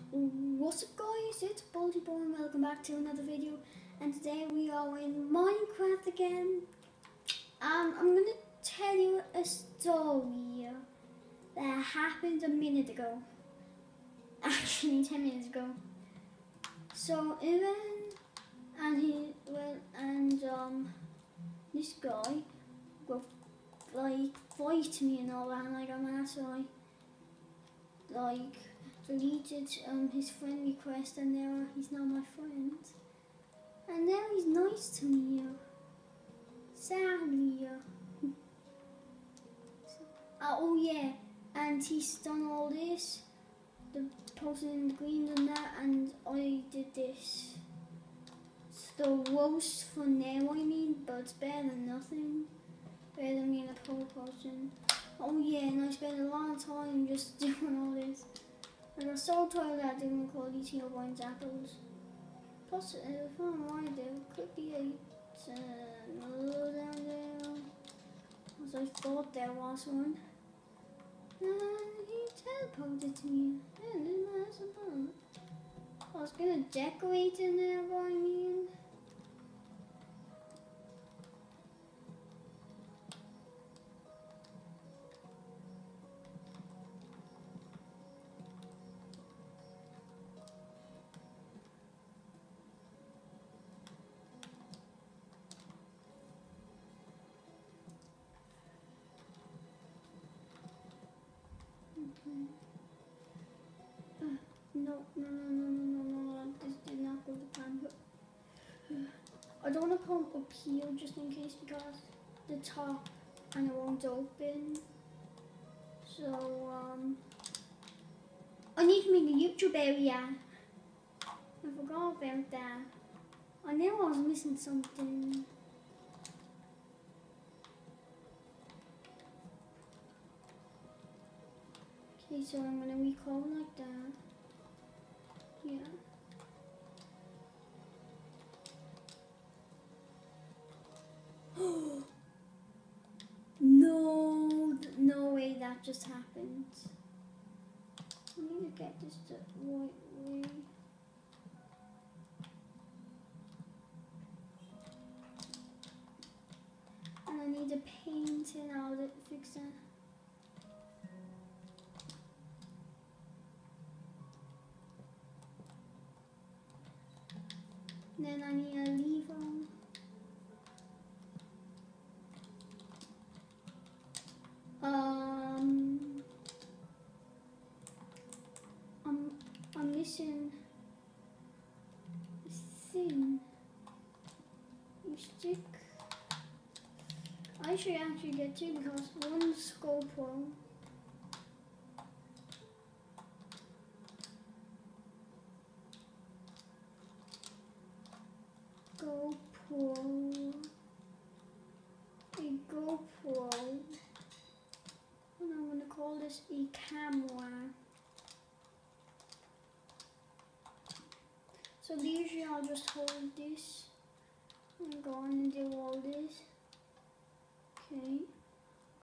What's up guys, it's Baldy Boy and welcome back to another video, and today we are in Minecraft again. I'm going to tell you a story that happened a minute ago, actually 10 minutes ago. So Evan and this guy were like fighting me and all that, and I got mad, so I deleted his friend request, and now he's not my friend. And now he's nice to me. Sadly. Oh yeah, and he's done all this, the posting in the green and that, and I did this. It's the roast for now, I mean, but it's better than nothing. Better than being a poll person. Oh yeah, and I spent a lot of time just doing all this. I got so tired that I didn't record eating orange apples. Plus, if I'm right, there could be a tunnel down there. As I thought there was one. And he teleported to me. And then I was gonna decorate in there, but I mean. No, this did not go to plan, but I don't want to come up here just in case because the top and it won't open. So, I need to make a YouTube area. I forgot about that. I knew I was missing something. Okay, so I'm gonna record like that. Yeah. No way that just happened. I need to get this the right way. And I need to paint it out to fix that. Then I need a lever. I'm missing a thing. You stick. I should actually get two because one's GoPro. A GoPro, and I'm gonna call this a camera. So usually I'll just hold this and go on and do all this. Okay.